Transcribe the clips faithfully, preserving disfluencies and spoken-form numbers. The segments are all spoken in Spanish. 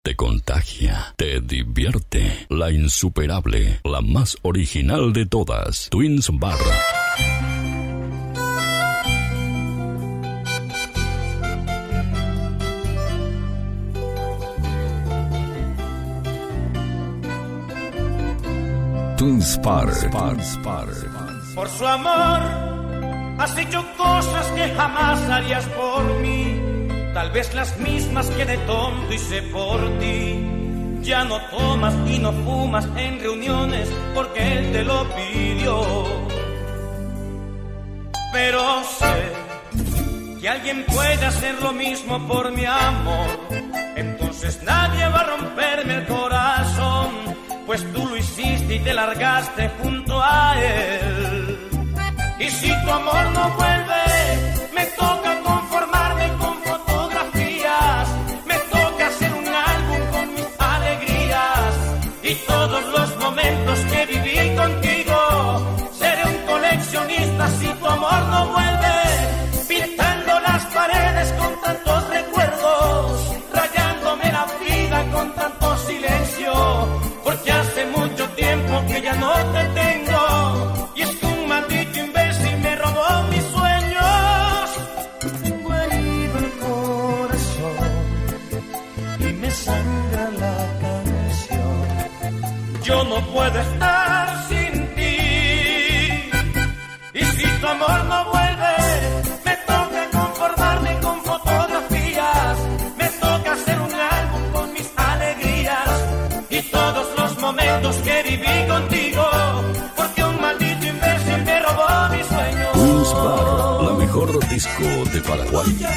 te contagia, te divierte. La insuperable, la más original de todas, Twins Bar. Twins Bar. Por su amor has hecho cosas que jamás harías por mí, tal vez las mismas que de tonto hice por ti. Ya no tomas y no fumas en reuniones porque él te lo pidió. Pero sé que alguien puede hacer lo mismo por mi amor, entonces nadie va a romperme el corazón, pues tú lo hiciste y te largaste junto a él. Y si tu amor no vuelve, me toca conformarme con fotografías, me toca hacer un álbum con mis alegrías y todos los momentos que viví contigo. Seré un coleccionista si tu amor no vuelve, pintando las paredes con tantos recuerdos, rayándome la vida con tanto silencio, porque hace mucho tiempo que ya no te tengo, y es que un maldito imbécil me robó mis sueños. Tengo herido el corazón y me sangra la canción. Yo no puedo estar sin ti, y si tu amor no vuelve, me toca conformarme con fotografías, me toca hacer un álbum con mis alegrías y todos los momentos que viví contigo, porque un maldito imbécil me robó mis sueños. Twins Bar, la mejor disco de Paraguay.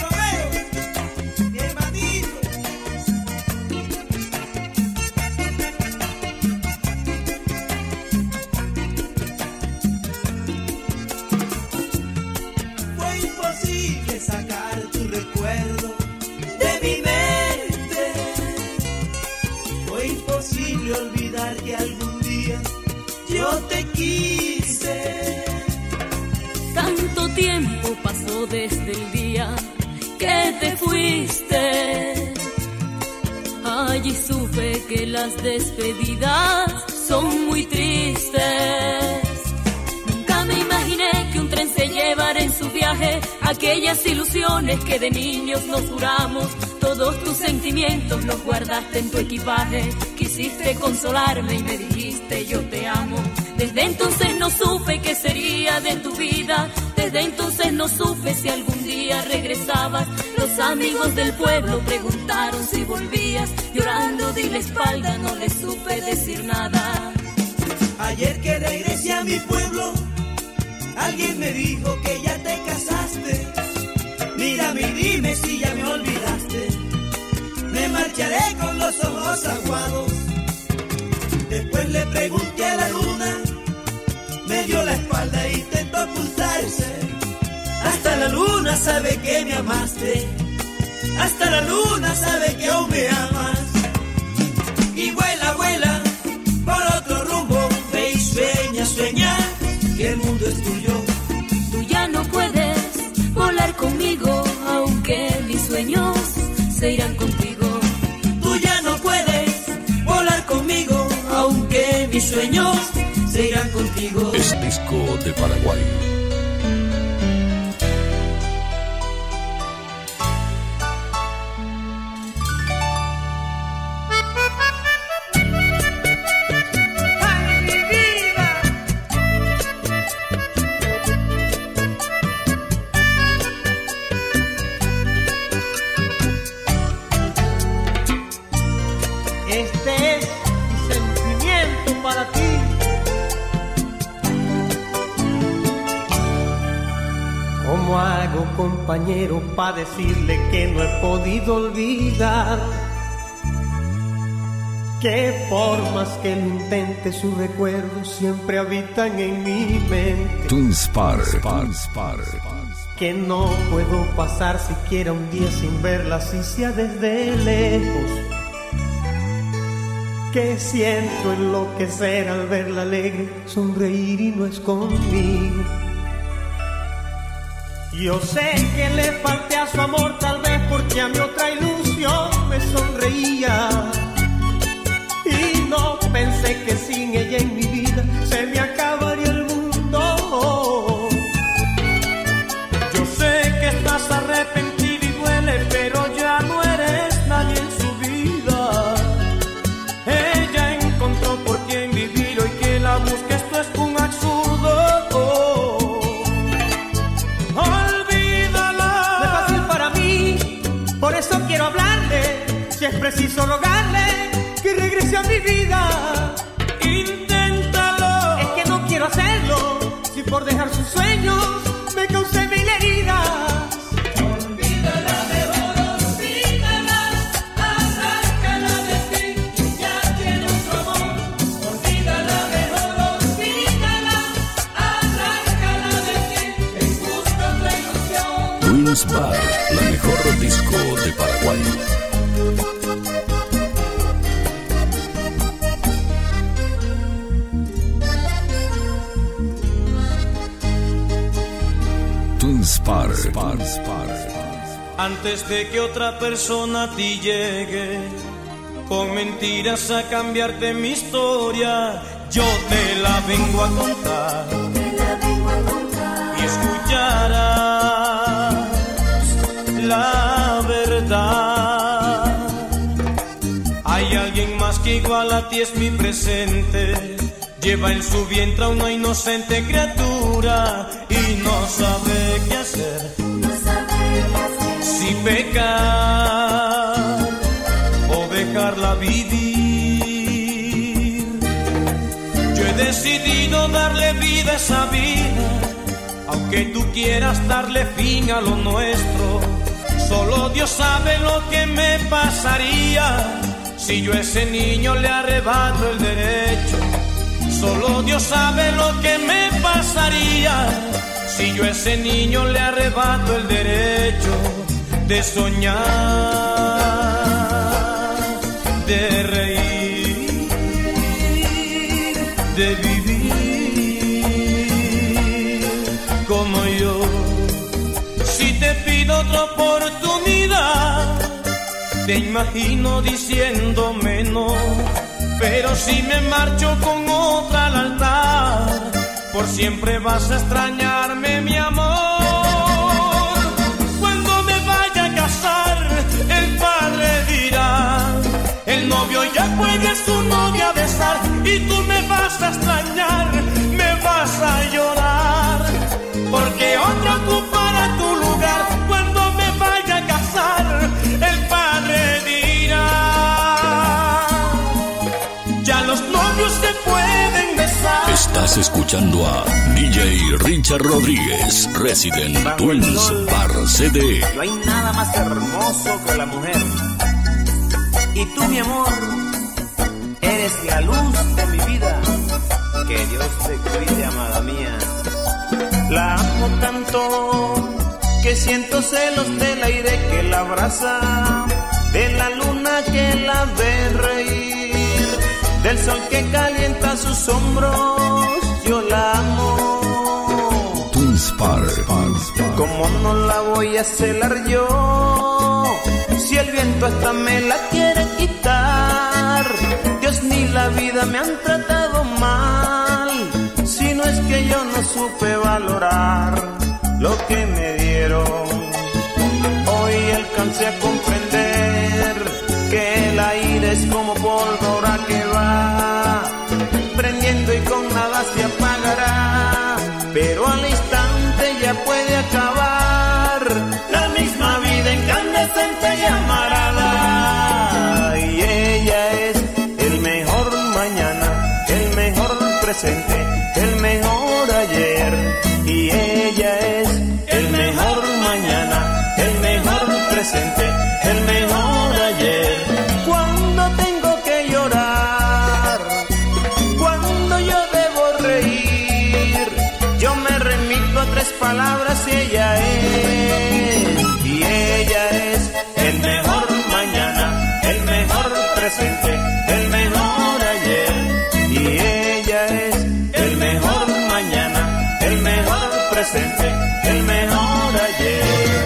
Fue imposible sacar tu recuerdo de mi mente, fue imposible olvidar que algún día yo te quise. Tanto tiempo pasó desde el día que te fuiste. Allí supe que las despedidas son muy tristes. Nunca me imaginé que un tren se llevara en su viaje aquellas ilusiones que de niños nos juramos. Todos tus sentimientos los guardaste en tu equipaje. Quisiste consolarme y me dijiste yo te amo. Desde entonces no supe qué sería de tu vida. Desde entonces no supe si algún día regresabas. Los amigos del pueblo preguntaron si volvías. Llorando di la espalda, no les supe decir nada. Ayer que regresé a mi pueblo, alguien me dijo que ya te casaste. Mírame y dime si ya me olvidaste. Me marcharé con los ojos aguados. Después le pregunté a la luna, me dio la espalda e intentó ocultarse. Hasta la luna sabe que me amaste, hasta la luna sabe que aún me amas. Y vuela, vuela por otro rumbo, ve y sueña, sueña que el mundo es tuyo. Tú ya no puedes volar conmigo, aunque mis sueños se irán contigo. Tú ya no puedes volar conmigo, aunque mis sueños se irán contigo. Es disco de Paraguay. Este es mi sentimiento para ti. ¿Cómo hago, compañero, para decirle que no he podido olvidar? Que por más que lo intente, sus recuerdos siempre habitan en mi mente. Twins Bar. Que no puedo pasar siquiera un día sin verla, así sea desde lejos. Que siento enloquecer al verla alegre, sonreír y no es conmigo. Yo sé que le falté a su amor, tal vez porque a mi otra ilusión me sonreía. sé que sin ella en mi vida se me acabaría el mundo. Yo sé que estás arrepentida y duele, pero ya no eres nadie en su vida. Ella encontró por quien vivir, hoy que la busque esto es un absurdo. Olvídala. No es fácil para mí, por eso quiero hablarle. Si es preciso rogarle que regrese a mi vida, inténtalo. Es que no quiero hacerlo, si por dejar sus sueños me causé mil heridas. Olvídala, mejor olvídala, arráncala de ti, ya tiene otro amor. Olvídala, mejor olvídala, arráncala de ti, en busca de ilusión. Twins Bar, la mejor disco de Paraguay. Spar, Spar, Spar. Antes de que otra persona a ti llegue con mentiras a cambiarte mi historia, yo te la vengo a contar, te la vengo a contar. Y escucharás la verdad. Hay alguien más que igual a ti es mi presente, lleva en su vientre a una inocente criatura y no sabe qué hacer, no sabe qué hacer. Si pecar o dejarla vivir. Yo he decidido darle vida a esa vida, aunque tú quieras darle fin a lo nuestro. Solo Dios sabe lo que me pasaría si yo a ese niño le arrebato el derecho. Solo Dios sabe lo que me pasaría si yo a ese niño le arrebato el derecho de soñar, de reír, de vivir como yo. Si te pido otra oportunidad, te imagino diciéndome no. Pero si me marcho con otra al altar, por siempre vas a extrañarme, mi amor. Cuando me vaya a casar, el padre dirá, el novio ya puede a su novia besar, y tú me vas a extrañar, me vas a llorar, porque otro ocupará tu lugar. Cuando me vaya a casar, el padre dirá, los novios se pueden besar. Estás escuchando a D J Richard Rodríguez, Resident Twins Bar C D. No hay nada más hermoso que la mujer. Y tú, mi amor, eres la luz de mi vida. Que Dios te cuide, amada mía. La amo tanto que siento celos del aire que la abraza, de la luna que la ve reír, del sol que calienta sus hombros. Yo la amo. Twins Bar. ¿Cómo no la voy a celar yo? Si el viento hasta me la quiere quitar. Dios ni la vida me han tratado mal, si no es que yo no supe valorar lo que me dieron. Hoy alcancé a comprender que el aire es como pólvora que va prendiendo y con nada se apagará, pero al instante ya puede acabar la misma vida incandescente y amarada. Y ella es el mejor mañana, el mejor presente, el mejor ayer. Y ella es el mejor mañana, el mejor presente, el mejor ayer. Cuando tengo que llorar, cuando yo debo reír, yo me remito a tres palabras y ella es. Y ella es el mejor mañana, el mejor presente, el mejor ayer. Y ella es el mejor mañana, el mejor presente, el mejor ayer.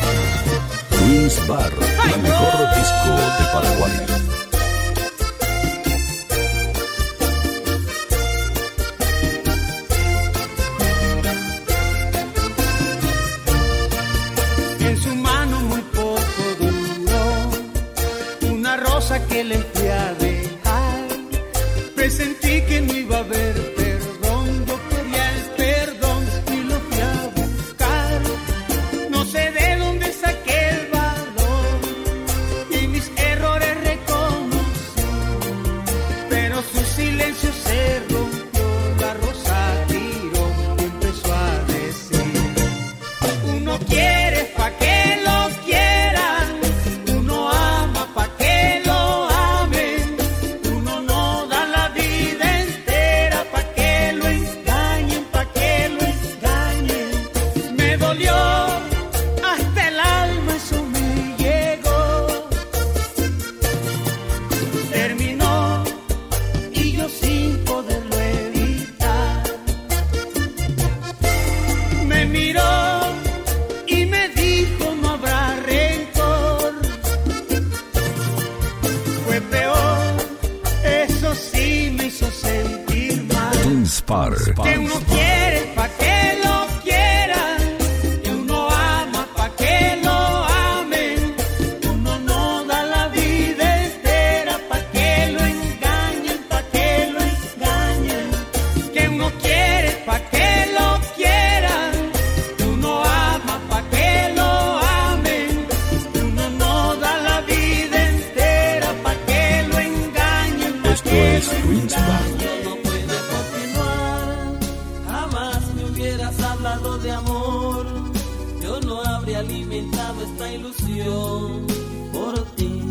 Twins Bar, la mejor disco de Paraguay. rosa que le fui a dejar. Presentí que no iba a haber perdón, yo quería el perdón y lo fui a buscar. No sé de dónde saqué el valor y mis errores reconocí, pero su silencio se rompió, la rosa tiró y empezó a decir: uno quiere pa' que lo quieran, uno ama pa' que lo amen, uno no da la vida entera pa' que lo engañen, pa' que lo engañen. Me dolió hasta el alma, eso me llegó. Terminó y yo sin poderlo evitar. Me miró y me dijo: no habrá rencor. Fue peor, eso sí me hizo sentir mal. Twins Par. Que uno quiere pa' que lo quieran, y uno ama pa' que lo amen, uno no da la vida entera pa' que lo engañen, pa' que lo engañen. Que uno quiere pa' que lo quieran, uno ama pa' que lo amen, uno no da la vida entera pa' que lo engañen, pa' Esto que es lo Twins Par. engañen. No puede continuar, jamás me hubieras hablado de amor, yo no habría alimentado esta ilusión por ti.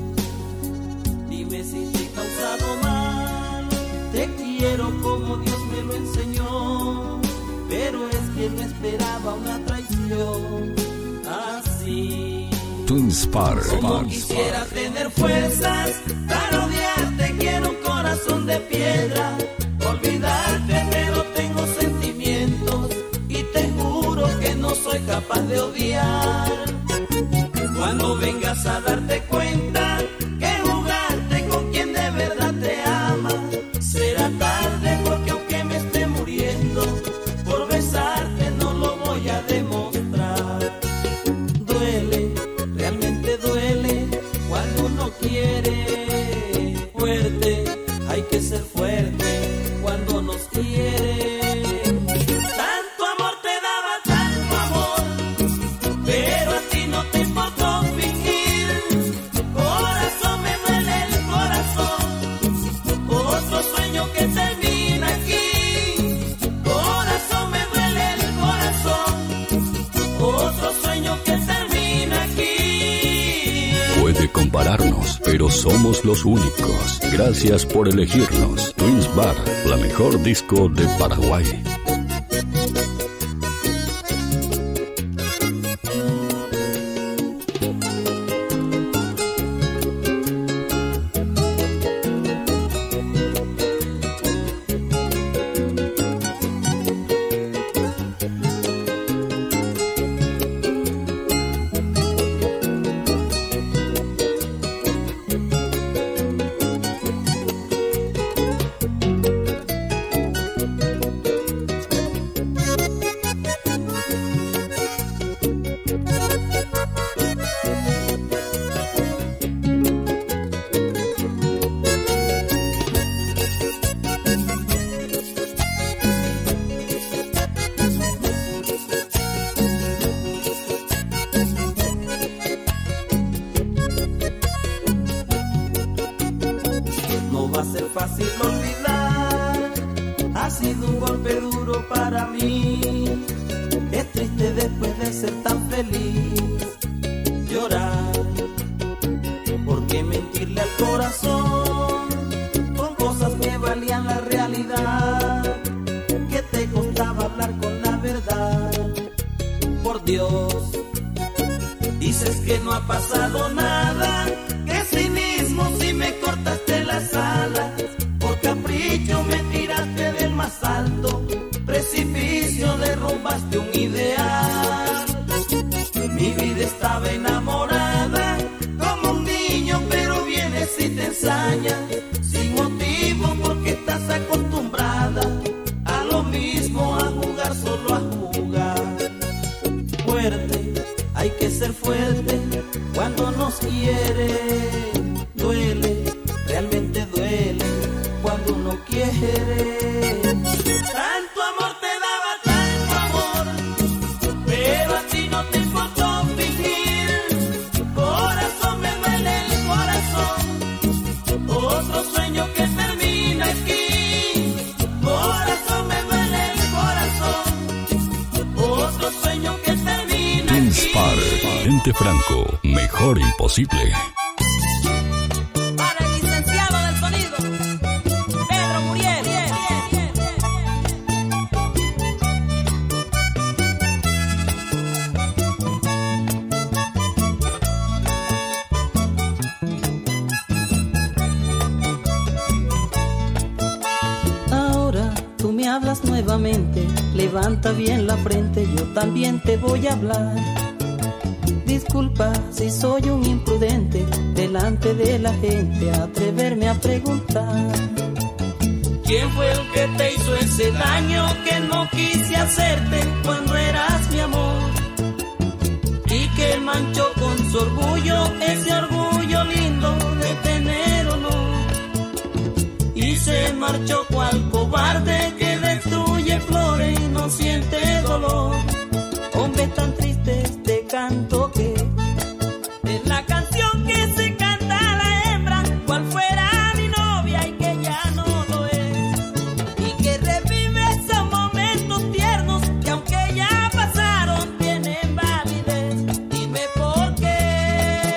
Dime si te he causado mal, te quiero como Dios me lo enseñó, pero es que no esperaba una traición así. Twins Par. Como quisiera tener fuerzas para odiarte, quiero un corazón de piedra, olvidarte, pero tengo sentimientos y te juro que no soy capaz de odiar. Cuando vengas a darte cuenta que jugarte con quien de verdad te ama, será tarde, porque aunque me esté muriendo por besarte, no lo voy a demostrar. Duele, realmente duele cuando uno quiere fuerte, hay que ser fuerte cuando nos quiere. Tanto amor te daba, tanto amor, pero a ti no te importó fingir. Corazón, me duele el corazón, otro sueño que termina aquí. Corazón, me duele el corazón, otro sueño que termina aquí. Puede compararnos, pero somos los únicos. Gracias por elegirnos. Twins Bar, la mejor disco de Paraguay. No va a ser fácil olvidar, ha sido un golpe duro para mí. Es triste después de ser tan feliz llorar, porque mentirle al corazón con cosas que valían la realidad, que te costaba hablar con la verdad. Por Dios, dices que no ha pasado nada, que cinismo si me cortaste las alas, por capricho me tiraste del más alto precipicio, derrumbaste un ideal. Mi vida estaba enamorada como un niño, pero vienes y te ensañas sin motivo, porque estás acostumbrada a lo mismo, a jugar, solo a jugar. Fuerte, hay que ser fuerte cuando nos quiere. querer. Tanto amor te daba, tanto amor, pero a ti no te importó fingir. Corazón, me duele el corazón, otro sueño que termina aquí. Corazón, me duele el corazón, otro sueño que termina aquí. Twinspar, Valente Franco, mejor imposible. Para el licenciado del sonido, Pedro Muriel. Ahora tú me hablas nuevamente, levanta bien la frente, yo también te voy a hablar. Disculpa si soy un imprudente, delante de la gente atreverme a preguntar. ¿Quién fue el que te hizo ese daño que no quise hacerte cuando eras mi amor? Y que manchó con su orgullo, ese orgullo lindo de tener honor. Y se marchó cual cobarde que destruye flores y no siente dolor. Hombre tan triste este canto que es la canción que se canta a la hembra cual fuera mi novia y que ya no lo es. Y que revive esos momentos tiernos que aunque ya pasaron tienen validez. Dime por qué,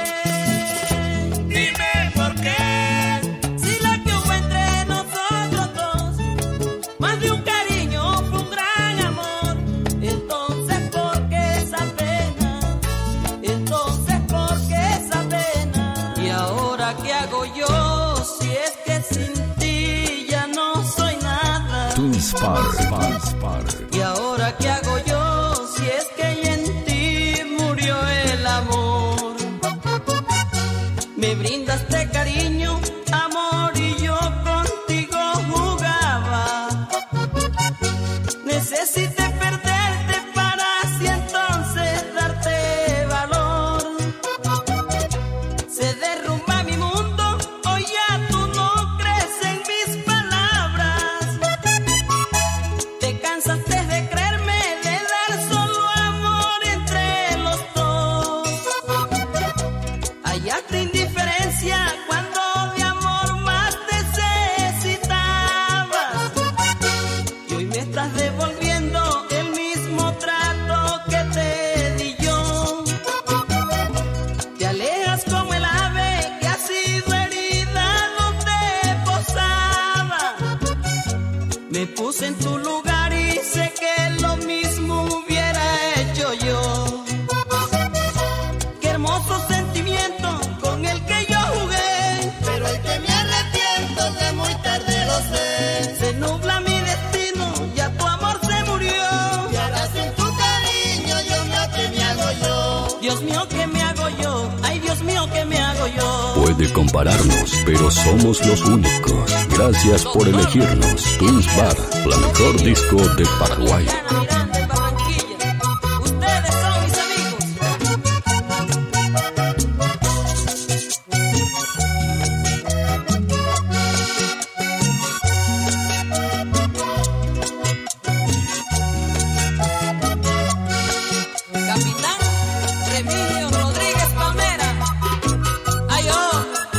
dime por qué. Si lo que hubo entre nosotros dos, más de un cariño fue un gran amor, entonces ¿por qué esa pena? Entonces ¿por qué esa pena? ¿Y ahora qué hago yo si es que sin ti ya no soy nada? Twinspar. ¿Y ahora qué hago yo si es que en ti murió el amor? Me brindaste cariño, amor y yo contigo jugaba. Necesité perderte para así entonces darte valor. Se derrumba mi mundo, hoy ya tú no crees en mis palabras. Te cansaste de creerme, de dar solo amor entre los dos. Hallaste indiferencia cuando de amor más necesitabas. Y hoy me estás devolviendo el mismo trato que te di yo. Te alejas como el ave que ha sido herida donde posaba. Me puse en tu lugar y sé que lo mismo hubiera hecho yo. Qué hermoso sentimiento con el que yo jugué, Pero el que me arrepiento de muy tarde lo sé. se nubla mi destino, ya tu amor se murió. Y ahora sin tu cariño, Dios mío, ¿qué me hago yo? Dios mío, ¿qué me hago yo? Ay, Dios mío, ¿qué me hago yo? Puede compararnos, pero somos los únicos. Gracias por elegirnos. Twinspar, la mejor disco de Paraguay. Diana Miranda en Barranquilla, ustedes son mis amigos. Capitán Remigio Rodríguez Pamera. Ay, oh.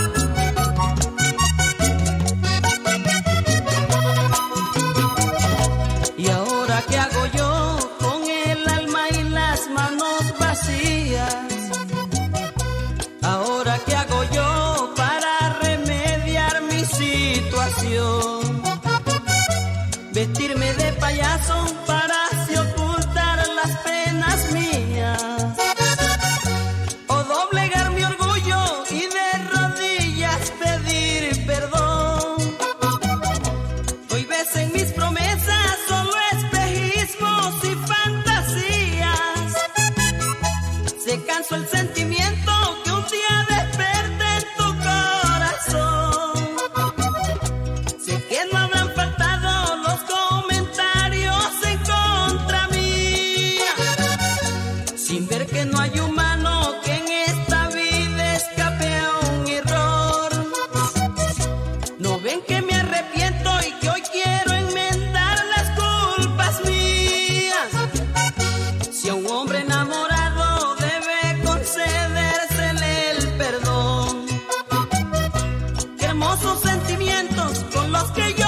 ¿Y ahora qué hago yo con el alma y las manos vacías? ¿Ahora qué hago yo para remediar mi situación? Vestirme de payaso para así ocultar las penas mías, o doblegar mi orgullo y de rodillas pedir perdón. Hoy ves en mis promesas solo espejismos y fantasías. Se cansó el sentimiento que un día desperté en tu corazón. Sé que no habrán faltado los comentarios en hermosos sentimientos con los que yo